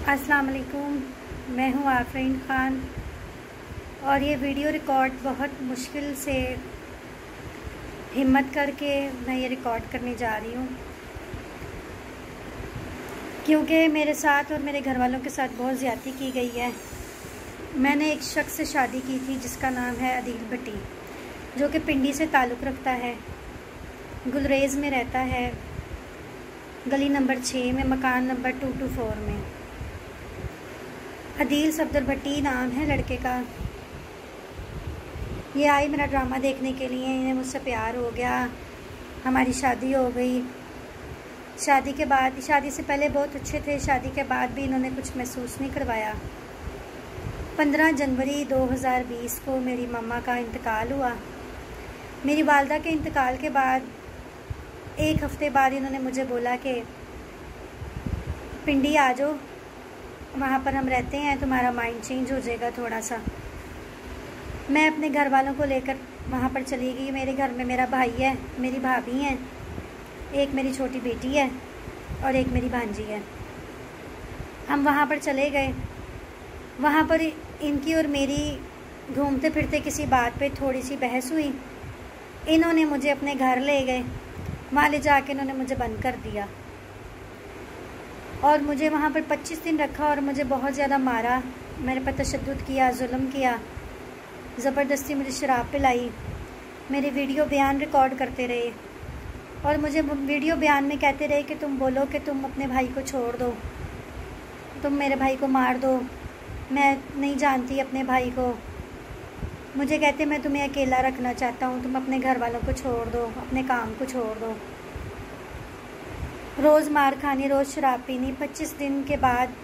अस्सलाम वालेकुम। मैं हूँ आफरीन ख़ान और ये वीडियो रिकॉर्ड बहुत मुश्किल से हिम्मत करके मैं ये रिकॉर्ड करने जा रही हूँ, क्योंकि मेरे साथ और मेरे घर वालों के साथ बहुत ज़्यादती की गई है। मैंने एक शख्स से शादी की थी जिसका नाम है अदील भट्टी, जो कि पिंडी से ताल्लुक़ रखता है, गुलरेज़ में रहता है, गली नंबर 6 में, मकान नंबर 224 में। अदील सफदर भट्टी नाम है लड़के का। ये आई मेरा ड्रामा देखने के लिए, इन्हें मुझसे प्यार हो गया, हमारी शादी हो गई। शादी के बाद, शादी से पहले बहुत अच्छे थे, शादी के बाद भी इन्होंने कुछ महसूस नहीं करवाया। 15 जनवरी 2020 को मेरी मम्मा का इंतकाल हुआ। मेरी वालदा के इंतकाल के बाद 1 हफ़्ते बाद इन्होंने मुझे बोला कि पिंडी आ जाओ, वहाँ पर हम रहते हैं, तुम्हारा माइंड चेंज हो जाएगा थोड़ा सा। मैं अपने घर वालों को लेकर वहाँ पर चली गई। मेरे घर में मेरा भाई है, मेरी भाभी हैं, एक मेरी छोटी बेटी है और एक मेरी भांजी है। हम वहाँ पर चले गए। वहाँ पर इनकी और मेरी घूमते फिरते किसी बात पे थोड़ी सी बहस हुई। इन्होंने मुझे अपने घर ले गए, वहाँ ले जाके इन्होंने मुझे बंद कर दिया और मुझे वहाँ पर 25 दिन रखा और मुझे बहुत ज़्यादा मारा, मेरे पर तशद्दुद किया, जुल्म किया, ज़बरदस्ती मुझे शराब पिलाई, मेरे वीडियो बयान रिकॉर्ड करते रहे और मुझे वीडियो बयान में कहते रहे कि तुम बोलो कि तुम अपने भाई को छोड़ दो, तुम मेरे भाई को मार दो, मैं नहीं जानती अपने भाई को। मुझे कहते मैं तुम्हें अकेला रखना चाहता हूँ, तुम अपने घर वालों को छोड़ दो, अपने काम को छोड़ दो। रोज़ मार खानी, रोज़ शराब पीनी। 25 दिन के बाद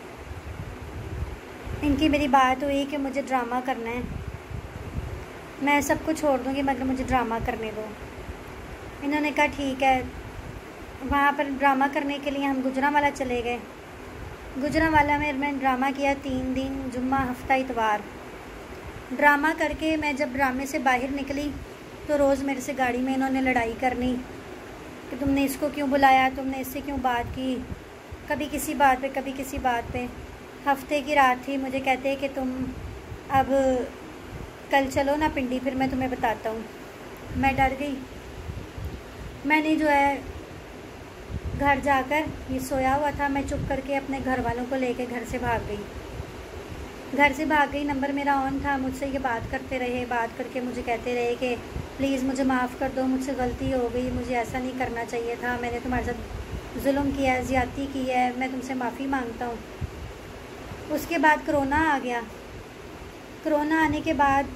इनकी मेरी बात हुई कि मुझे ड्रामा करना है, मैं सब कुछ छोड़ दूँगी मगर मुझे ड्रामा करने दो। इन्होंने कहा ठीक है। वहाँ पर ड्रामा करने के लिए हम गुजरांवाला चले गए। गुजरांवाला में मैंने ड्रामा किया 3 दिन, जुम्मा, हफ्ता, इतवार। ड्रामा करके मैं जब ड्रामे से बाहर निकली तो रोज़ मेरे से गाड़ी में इन्होंने लड़ाई करनी कि तुमने इसको क्यों बुलाया, तुमने इससे क्यों बात की, कभी किसी बात पे, कभी किसी बात पे। हफ्ते की रात थी, मुझे कहते हैं कि तुम अब कल चलो ना पिंडी, फिर मैं तुम्हें बताता हूँ। मैं डर गई। मैंने जो है घर जाकर, ये सोया हुआ था, मैं चुप करके अपने घर वालों को लेके घर से भाग गई। घर से भाग गई, नंबर मेरा ऑन था, मुझसे ये बात करते रहे, बात करके मुझे कहते रहे कि प्लीज़ मुझे माफ़ कर दो, मुझसे गलती हो गई, मुझे ऐसा नहीं करना चाहिए था, मैंने तुम्हारे साथ जुल्म किया है, ज़्यादती की है, मैं तुमसे माफ़ी मांगता हूँ। उसके बाद कोरोना आ गया। कोरोना आने के बाद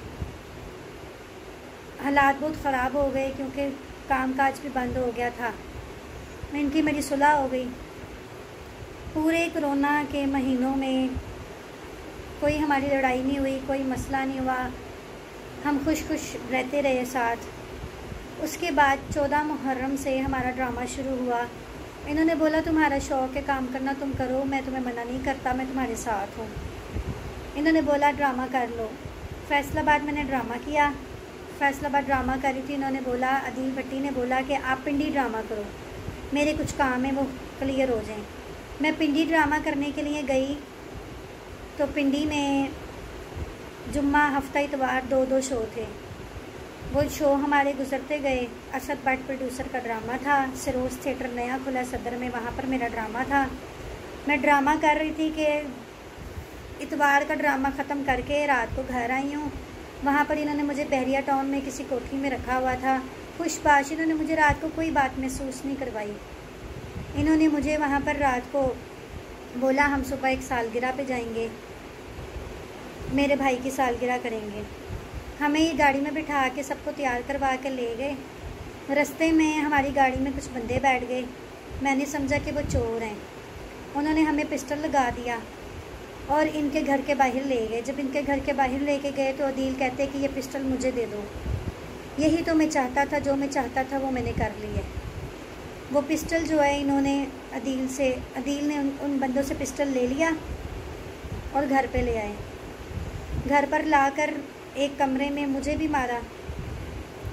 हालात बहुत ख़राब हो गए क्योंकि कामकाज भी बंद हो गया था। इनकी मेरी सुलह हो गई। पूरे कोरोना के महीनों में कोई हमारी लड़ाई नहीं हुई, कोई मसला नहीं हुआ, हम खुश खुश रहते रहे साथ। उसके बाद 14 मुहर्रम से हमारा ड्रामा शुरू हुआ। इन्होंने बोला तुम्हारा शौक़ है काम करना, तुम करो, मैं तुम्हें मना नहीं करता, मैं तुम्हारे साथ हूँ। इन्होंने बोला ड्रामा कर लो। फैसलाबाद मैंने ड्रामा किया। फैसलाबाद ड्रामा कर रही थी, इन्होंने बोला, अदील भट्टी ने बोला कि आप पिंडी ड्रामा करो, मेरे कुछ काम है वो क्लियर हो जाएं। मैं पिंडी ड्रामा करने के लिए गई तो पिंडी में जुम्मा, हफ्ता, इतवार 2-2 शो थे। वो शो हमारे गुजरते गए। असद भट्ट प्रोड्यूसर का ड्रामा था, सिरोज थिएटर नया खुला सदर में, वहाँ पर मेरा ड्रामा था। मैं ड्रामा कर रही थी कि इतवार का ड्रामा ख़त्म करके रात को घर आई हूँ। वहाँ पर इन्होंने मुझे बहरिया टाउन में किसी कोठी में रखा हुआ था, खुशबाश। इन्होंने मुझे रात को कोई बात महसूस नहीं करवाई। इन्होंने मुझे वहाँ पर रात को बोला हम सुबह एक सालगिरह पे जाएंगे, मेरे भाई की सालगिरह करेंगे। हमें ये गाड़ी में बिठा के सबको तैयार करवा के ले गए। रास्ते में हमारी गाड़ी में कुछ बंदे बैठ गए, मैंने समझा कि वो चोर हैं। उन्होंने हमें पिस्टल लगा दिया और इनके घर के बाहर ले गए। जब इनके घर के बाहर लेके गए तो अदील कहते कि ये पिस्टल मुझे दे दो, यही तो मैं चाहता था, जो मैं चाहता था वो मैंने कर ली है। वो पिस्टल जो है इन्होंने अदील ने उन बंदों से पिस्टल ले लिया और घर पे ले आए। घर पर लाकर एक कमरे में मुझे भी मारा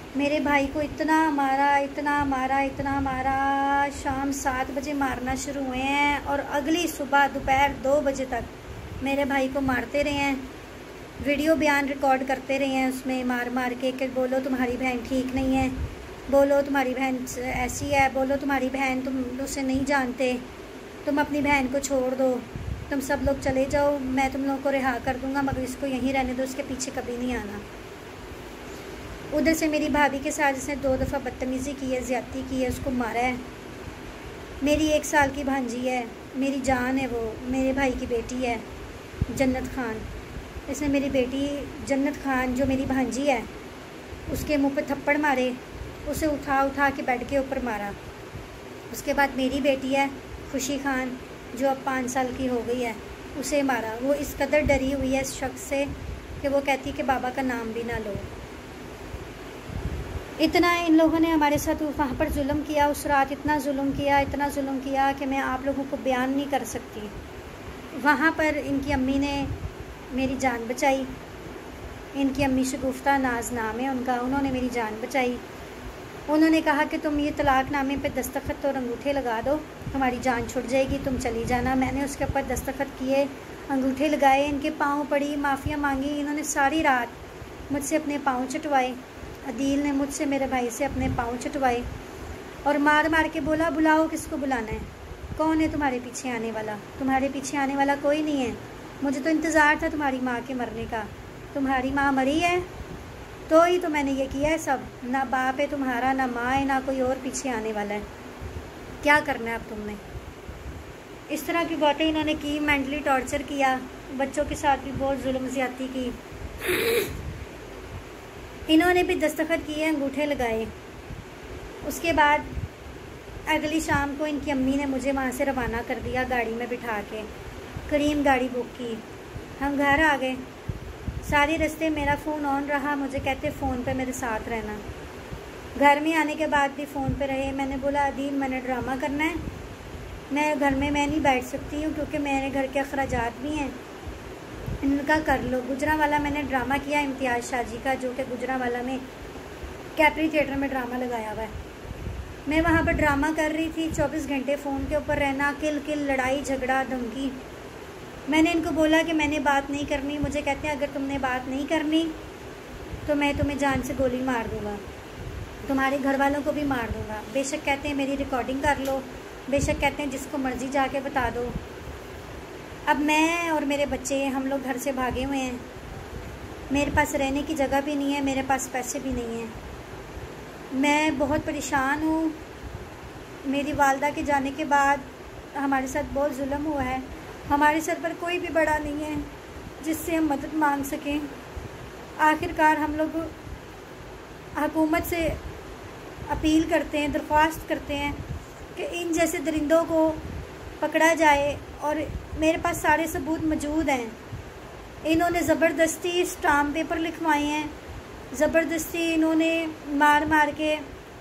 मेरे भाई को इतना मारा, इतना मारा, इतना मारा। शाम 7 बजे मारना शुरू हुए हैं और अगली सुबह दोपहर 2 बजे तक मेरे भाई को मारते रहे हैं। वीडियो बयान रिकॉर्ड करते रहे हैं उसमें मार मार के कि बोलो तुम्हारी बहन ठीक नहीं है, बोलो तुम्हारी बहन ऐसी है, बोलो तुम्हारी बहन तुम उसे नहीं जानते, तुम अपनी बहन को छोड़ दो, तुम सब लोग चले जाओ, मैं तुम लोगों को रिहा कर दूँगा, मगर इसको यहीं रहने दो, उसके पीछे कभी नहीं आना। उधर से मेरी भाभी के साथ इसने 2 दफ़ा बदतमीज़ी की है, ज़्यादती की है, उसको मारा है। मेरी 1 साल की भांजी है, मेरी जान है, वो मेरे भाई की बेटी है जन्नत खान। इसने मेरी बेटी जन्नत खान जो मेरी भांजी है उसके मुंह पे थप्पड़ मारे, उसे उठा उठा के बेड के ऊपर मारा। उसके बाद मेरी बेटी है खुशी खान जो अब 5 साल की हो गई है, उसे मारा। वो इस कदर डरी हुई है इस शख्स से कि वो कहती कि बाबा का नाम भी ना लो। इतना इन लोगों ने हमारे साथ वहाँ पर जुल्म किया, उस रात इतना जुल्म किया, इतना जुल्म किया कि मैं आप लोगों को बयान नहीं कर सकती। वहाँ पर इनकी अम्मी ने मेरी जान बचाई। इनकी अम्मी शगुफ्ता नाज नाम है उनका, उन्होंने मेरी जान बचाई। उन्होंने कहा कि तुम ये तलाक़नामे पे दस्तखत और अंगूठे लगा दो, तुम्हारी जान छुट जाएगी, तुम चली जाना। मैंने उसके ऊपर दस्तखत किए, अंगूठे लगाए, इनके पाँव पड़ी, माफ़िया मांगी। इन्होंने सारी रात मुझसे अपने पाँव चटवाए। अदील ने मुझसे मेरे भाई से अपने पाँव चटवाए और मार मार के बोला बुलाओ किसको बुलाना है, कौन है तुम्हारे पीछे आने वाला? तुम्हारे पीछे आने वाला कोई नहीं है। मुझे तो इंतज़ार था तुम्हारी माँ के मरने का, तुम्हारी माँ मरी है तो ही तो मैंने ये किया है सब। ना बाप है तुम्हारा, ना माँ है, ना कोई और पीछे आने वाला है। क्या करना है अब तुमने? इस तरह की बातें इन्होंने की, मेंटली टॉर्चर किया, बच्चों के साथ भी बहुत जुल्म ज़्यादती की। इन्होंने भी दस्तखत किए, अंगूठे लगाए। उसके बाद अगली शाम को इनकी अम्मी ने मुझे वहाँ से रवाना कर दिया गाड़ी में बिठा के। करीम गाड़ी बुक की, हम घर आ गए। सारे रास्ते मेरा फ़ोन ऑन रहा, मुझे कहते फ़ोन पे मेरे साथ रहना। घर में आने के बाद भी फ़ोन पे रहे। मैंने बोला अदील मैंने ड्रामा करना है, मैं घर में मैं नहीं बैठ सकती हूँ क्योंकि मेरे घर के अखराजात भी हैं। इनका कर लो। गुजरांवाला मैंने ड्रामा किया इम्तियाज़ शाजी का, जो कि गुजरांवाला में कैपरी थिएटर में ड्रामा लगाया हुआ है। मैं वहाँ पर ड्रामा कर रही थी, 24 घंटे फ़ोन के ऊपर रहना, किल किल, लड़ाई झगड़ा धमकी। मैंने इनको बोला कि मैंने बात नहीं करनी। मुझे कहते हैं अगर तुमने बात नहीं करनी तो मैं तुम्हें जान से गोली मार दूँगा, तुम्हारे घर वालों को भी मार दूँगा। बेशक कहते हैं मेरी रिकॉर्डिंग कर लो, बेशक कहते हैं जिसको मर्ज़ी जाके बता दो। अब मैं और मेरे बच्चे हम लोग घर से भागे हुए हैं। मेरे पास रहने की जगह भी नहीं है, मेरे पास पैसे भी नहीं हैं। मैं बहुत परेशान हूँ। मेरी वालदा के जाने के बाद हमारे साथ बहुत जुल्म हुआ है। हमारे सर पर कोई भी बड़ा नहीं है जिससे हम मदद मांग सकें। आखिरकार हम लोग हुकूमत से अपील करते हैं, दरख्वास्त करते हैं कि इन जैसे दरिंदों को पकड़ा जाए। और मेरे पास सारे सबूत मौजूद हैं। इन्होंने ज़बरदस्ती स्टाम्प पेपर लिखवाए हैं, ज़बरदस्ती इन्होंने मार मार के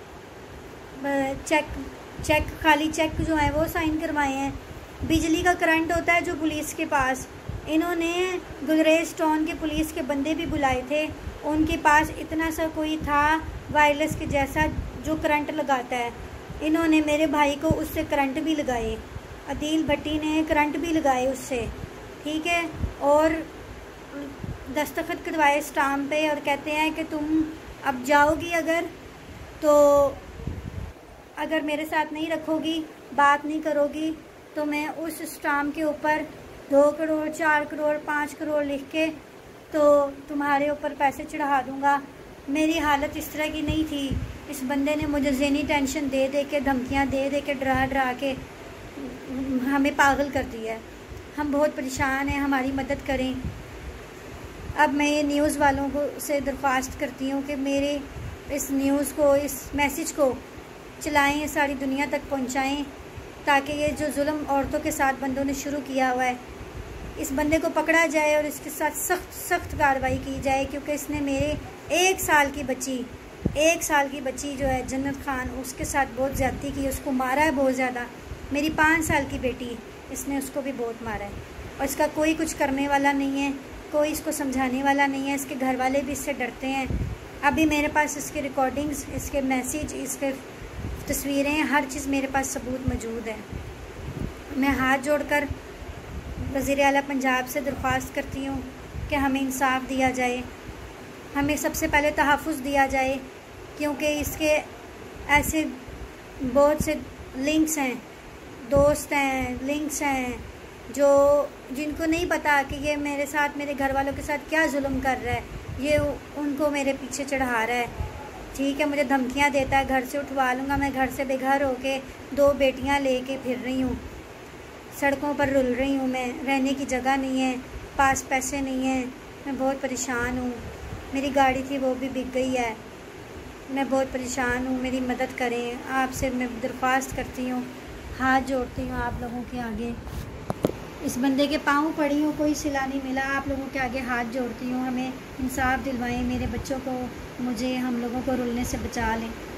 चेक खाली चेक जो है वो साइन करवाए हैं। बिजली का करंट होता है जो पुलिस के पास, इन्होंने गुलरेज टाउन के पुलिस के बंदे भी बुलाए थे। उनके पास इतना सा कोई था वायरलेस के जैसा जो करंट लगाता है। इन्होंने मेरे भाई को उससे करंट भी लगाए, अदील भट्टी ने करंट भी लगाए उससे, ठीक है। और दस्तखत करवाए स्टाम्प पे और कहते हैं कि तुम अब जाओगी अगर मेरे साथ नहीं रखोगी, बात नहीं करोगी तो मैं उस स्टाम्प के ऊपर 2 करोड़ 4 करोड़ 5 करोड़ लिख के तो तुम्हारे ऊपर पैसे चढ़ा दूँगा। मेरी हालत इस तरह की नहीं थी। इस बंदे ने मुझे ज़हनी टेंशन दे दे के, धमकियाँ दे दे के, डरा डरा के हमें पागल कर दिया है। हम बहुत परेशान हैं, हमारी मदद करें। अब मैं ये न्यूज़ वालों को से दरख्वास्त करती हूँ कि मेरे इस न्यूज़ को, इस मैसेज को चलाएं, सारी दुनिया तक पहुँचाएँ, ताकि ये जो जुल्म औरतों के साथ बंदों ने शुरू किया हुआ है, इस बंदे को पकड़ा जाए और इसके साथ सख्त कार्रवाई की जाए। क्योंकि इसने मेरे 1 साल की बच्ची जो है जन्नत खान, उसके साथ बहुत ज़्यादती की, उसको मारा है बहुत ज़्यादा। मेरी 5 साल की बेटी, इसने उसको भी बहुत मारा है और इसका कोई कुछ करने वाला नहीं है, कोई इसको समझाने वाला नहीं है। इसके घर वाले भी इससे डरते हैं। अभी मेरे पास इसके रिकॉर्डिंग्स, इसके मैसेज, इसके तस्वीरें, हर चीज़ मेरे पास सबूत मौजूद है। मैं हाथ जोड़कर वज़ीर आला पंजाब से दरख्वास्त करती हूँ कि हमें इंसाफ दिया जाए, हमें सबसे पहले तहफ़्फ़ुज़ दिया जाए, क्योंकि इसके ऐसे बहुत से लिंक्स हैं, दोस्त हैं, लिंक्स हैं जिनको नहीं पता कि ये मेरे साथ, मेरे घर वालों के साथ क्या जुल्म कर रहा है। ये उनको मेरे पीछे चढ़ा रहा है, ठीक है। मुझे धमकियाँ देता है, घर से उठवा लूँगा। मैं घर से बेघर होके 2 बेटियाँ लेके फिर रही हूँ, सड़कों पर रुल रही हूँ मैं, रहने की जगह नहीं है, पास पैसे नहीं हैं, मैं बहुत परेशान हूँ। मेरी गाड़ी थी वो भी बिक गई है, मैं बहुत परेशान हूँ, मेरी मदद करें। आपसे मैं दरख्वास्त करती हूँ, हाथ जोड़ती हूँ आप लोगों के आगे। इस बंदे के पाँव पड़ी हूँ, कोई सिला नहीं मिला, आप लोगों के आगे हाथ जोड़ती हूँ। हमें इंसाफ दिलवाएं, मेरे बच्चों को, मुझे, हम लोगों को रुलने से बचा लें।